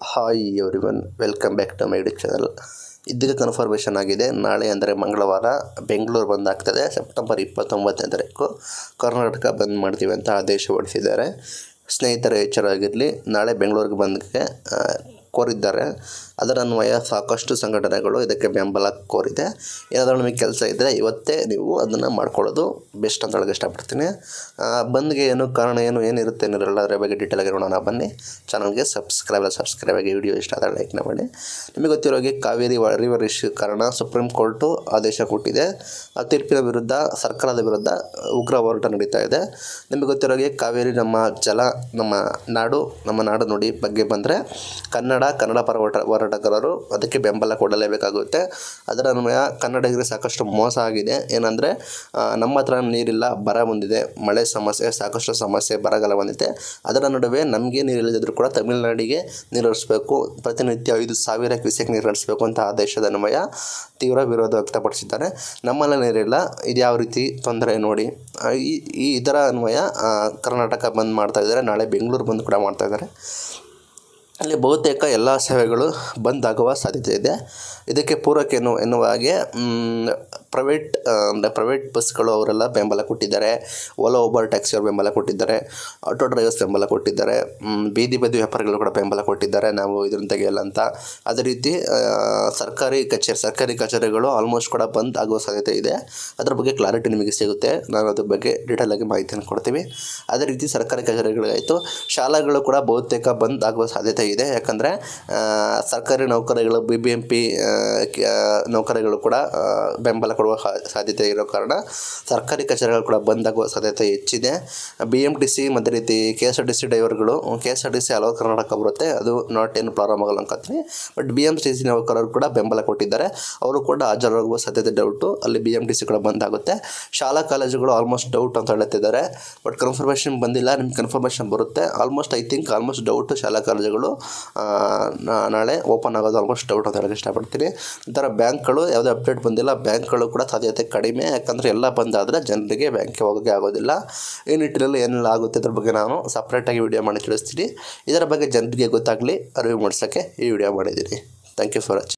Hi everyone, welcome back to my YouTube channel. ಇದಕ್ಕೆ confirmation ಆಗಿದೆ. ನಾಳೆ ಅಂದರೆ ಮಂಗಳವಾರ ಬೆಂಗಳೂರು ಬಂದ್ ಆಗ್ತದೆ. ಸೆಪ್ಟೆಂಬರ್ 29ನೇ ತಾರೀಕು ಕರ್ನಾಟಕ ಬಂದ್ ಮಾಡ್ತೀವಿ ಅಂತ ಆದೇಶ ಹೊರಡಿಸಿದ್ದಾರೆ. ಸ್ನೇಹಿತರೆ ಎಚ್ಚರವಾಗಿರಲಿ, ನಾಳೆ ಬೆಂಗಳೂರಿಗೆ ಬಂದ್ಗೆ ಕೋರಿದ್ದಾರೆ. ಅದರ ಅನ್ವಯ ಸಾಕಷ್ಟು ಸಂಘಟನೆಗಳು ಇದಕ್ಕೆ ಬೆಂಬಲ ಕೋರಿದೆ. ಏನಾದರೂ ನಿಮಗೆ ಕೆಲಸ ಇದ್ದರೆ ಇವತ್ತೇ ನೀವು ಅದನ್ನು ಮಾಡ್ಕೊಳ್ಳೋದು ಬೆಸ್ಟ್ ಅಂತ ಹೇಳೋಕ್ಕೆ ಇಷ್ಟಪಡ್ತೀನಿ. ಬಂದ್ಗೆ ಏನು ಕಾರಣ ಏನಿರುತ್ತೆ ಏನಿರಲ್ಲ, ಅದರ ಬಗ್ಗೆ ಡೀಟೇಲ್ ಆಗಿ ನೋಡೋಣ ಬನ್ನಿ. ಚಾನಲ್ಗೆ ಸಬ್ಸ್ಕ್ರೈಬ್ ಆಗಿ, ವಿಡಿಯೋ ಇಷ್ಟ ಆದರೆ ಲೈಕ್ ಮಾಡಿ. ನಿಮಗೆ ಗೊತ್ತಿರೋ ಹಾಗೆ ಕಾವೇರಿ ರಿವರ್ ಇಶ್ಯೂ ಕಾರಣ ಸುಪ್ರೀಂ ಕೋರ್ಟು ಆದೇಶ ಕೊಟ್ಟಿದೆ. ಆ ತೀರ್ಪಿನ ವಿರುದ್ಧ ಸರ್ಕಾರದ ವಿರುದ್ಧ ಉಗ್ರ ಹೋರಾಟ ನಡೀತಾ ಇದೆ. ನಿಮಗೆ ಗೊತ್ತಿರೋ ಹಾಗೆ ಕಾವೇರಿ ನಮ್ಮ ನಾಡು ನುಡಿ ಬಗ್ಗೆ ಬಂದರೆ ಕನ್ನಡ ಪರ ಹೋರಾಟಗಾರರು ಅದಕ್ಕೆ ಬೆಂಬಲ ಕೊಡಲೇಬೇಕಾಗುತ್ತೆ. ಅದರ ಅನ್ವಯ ಕನ್ನಡಿಗರಿಗೆ ಸಾಕಷ್ಟು ಮೋಸ ಆಗಿದೆ. ಏನಂದರೆ ನಮ್ಮ ಹತ್ರ ನೀರಿಲ್ಲ, ಬರ ಬಂದಿದೆ, ಮಳೆ ಸಮಸ್ಯೆ, ಸಾಕಷ್ಟು ಸಮಸ್ಯೆ, ಬರಗಾಲ ಬಂದಿದೆ. ಅದರ ನಡುವೆ ನಮಗೆ ನೀರಿಲ್ಲದಿದ್ದರೂ ಕೂಡ ತಮಿಳುನಾಡಿಗೆ ನೀರು ಹರಿಸಬೇಕು, ಪ್ರತಿನಿತ್ಯ 5,000 ಕ್ಯೂಸೆಕ್ ನೀರು ಹರಿಸಬೇಕು ಅಂತ ಆದೇಶದ ಅನ್ವಯ ತೀವ್ರ ವಿರೋಧ ವ್ಯಕ್ತಪಡಿಸಿದ್ದಾರೆ. ನಮ್ಮಲ್ಲಿ ನೀರಿಲ್ಲ, ಇದು ಯಾವ ರೀತಿ ತೊಂದರೆ ನೋಡಿ. ಇದರ ಅನ್ವಯ ಕರ್ನಾಟಕ ಬಂದ್ ಮಾಡ್ತಾ ಇದ್ದಾರೆ. ನಾಳೆ ಬೆಂಗಳೂರು ಬಂದ್ ಕೂಡ ಮಾಡ್ತಾ ಇದ್ದಾರೆ. ಅಲ್ಲಿ ಬಹುತೇಕ ಎಲ್ಲ ಸೇವೆಗಳು ಬಂದ್ ಆಗುವ ಸಾಧ್ಯತೆ ಇದೆ. ಇದಕ್ಕೆ ಪೂರಕ ಎನ್ನುವ ಹಾಗೆ ಪ್ರೈವೇಟ್ ಬಸ್ಗಳು ಅವರೆಲ್ಲ ಬೆಂಬಲ ಕೊಟ್ಟಿದ್ದಾರೆ. ಓಲಾ ಊಬರ್ ಟ್ಯಾಕ್ಸಿಯವರು ಬೆಂಬಲ ಕೊಟ್ಟಿದ್ದಾರೆ. ಆಟೋ ಡ್ರೈವರ್ಸ್ ಬೆಂಬಲ ಕೊಟ್ಟಿದ್ದಾರೆ. ಬೀದಿ ವ್ಯಾಪಾರಿಗಳು ಕೂಡ ಬೆಂಬಲ ಕೊಟ್ಟಿದ್ದಾರೆ, ನಾವು ಇದನ್ನು ತೆಗೆಯಲ್ಲ ಅಂತ. ಅದೇ ರೀತಿ ಸರ್ಕಾರಿ ಕಚೇರಿಗಳು ಆಲ್ಮೋಸ್ಟ್ ಕೂಡ ಬಂದ್ ಆಗುವ ಸಾಧ್ಯತೆ ಇದೆ. ಅದರ ಬಗ್ಗೆ ಕ್ಲಾರಿಟಿ ನಿಮಗೆ ಸಿಗುತ್ತೆ. ನಾನು ಅದ್ರ ಬಗ್ಗೆ ಡೀಟೇಲ್ ಆಗಿ ಮಾಹಿತಿಯನ್ನು ಕೊಡ್ತೀವಿ. ಅದೇ ರೀತಿ ಸರ್ಕಾರಿ ಕಚೇರಿಗಳಾಯಿತು, ಶಾಲೆಗಳು ಕೂಡ ಬಹುತೇಕ ಬಂದ್ ಆಗುವ ಸಾಧ್ಯತೆ ಇದೆ. ಯಾಕಂದರೆ ಸರ್ಕಾರಿ ನೌಕರಿಗಳು, BBMP ನೌಕರಿಗಳು ಕೂಡ ಬೆಂಬಲ ಕೊಡುವ ಸಾಧ್ಯತೆ ಇರೋ ಕಾರಣ ಸರ್ಕಾರಿ ಕಚೇರಿಗಳು ಕೂಡ ಬಂದ್ ಆಗುವ ಸಾಧ್ಯತೆ ಹೆಚ್ಚಿದೆ. BMTC ಮತ್ತು ರೀತಿ KSRTC ಡ್ರೈವರ್ಗಳು, KSRTC ಹಲವು ಕರ್ನಾಟಕ ಬರುತ್ತೆ, ಅದು ನಾಟ್ ಏನು ಪ್ರಾರಂಭ ಆಗಲ್ಲ ಅನ್ಕೋತೀನಿ. ಬಟ್ BMTC ನೌಕರರು ಕೂಡ ಬೆಂಬಲ ಕೊಟ್ಟಿದ್ದಾರೆ. ಅವರು ಕೂಡ ಹಾಜರಾಗುವ ಸಾಧ್ಯತೆ ಡೌಟು. ಅಲ್ಲಿ BMTC ಕೂಡ ಬಂದ್ ಆಗುತ್ತೆ. ಶಾಲಾ ಕಾಲೇಜುಗಳು ಆಲ್ಮೋಸ್ಟ್ ಡೌಟ್ ಅಂತ ಹೇಳ್ತಿದ್ದಾರೆ. ಬಟ್ ಕನ್ಫರ್ಮೇಷನ್ ಬಂದಿಲ್ಲ. ನಿಮ್ಗೆ ಕನ್ಫರ್ಮೇಷನ್ ಬರುತ್ತೆ. ಆಲ್ಮೋಸ್ಟ್ ಡೌಟು ಶಾಲಾ ಕಾಲೇಜುಗಳು ನಾಳೆ ಓಪನ್ ಆಗೋದು ಆಲ್ಮೋಸ್ಟ್ ಡೌಟ್ ಅಂತ ಹೇಳೋಕ್ಕೆ ಇಷ್ಟಪಡ್ತೀನಿ. ನಂತರ ಬ್ಯಾಂಕ್ಗಳು ಯಾವುದೇ ಅಪ್ಡೇಟ್ ಬಂದಿಲ್ಲ. ಬ್ಯಾಂಕ್ಗಳು ಕೂಡ ಸಾಧ್ಯತೆ ಕಡಿಮೆ. ಯಾಕಂದರೆ ಎಲ್ಲ ಬಂದಾದರೆ ಜನರಿಗೆ ಬ್ಯಾಂಕ್ಗೆ ಹೋಗೋಕ್ಕೆ ಆಗೋದಿಲ್ಲ. ಈ ನಿಟ್ಟಿನಲ್ಲಿ ಏನೆಲ್ಲ ಆಗುತ್ತೆ ಅದ್ರ ಬಗ್ಗೆ ನಾನು ಸಪ್ರೇಟಾಗಿ ವಿಡಿಯೋ ಮಾಡಿ ತಿಳಿಸ್ತೀನಿ. ಇದರ ಬಗ್ಗೆ ಜನರಿಗೆ ಗೊತ್ತಾಗಲಿ, ಅರಿವು ಮೂಡಿಸೋಕ್ಕೆ ಈ ವಿಡಿಯೋ ಮಾಡಿದ್ದೀನಿ. Thank you for watching.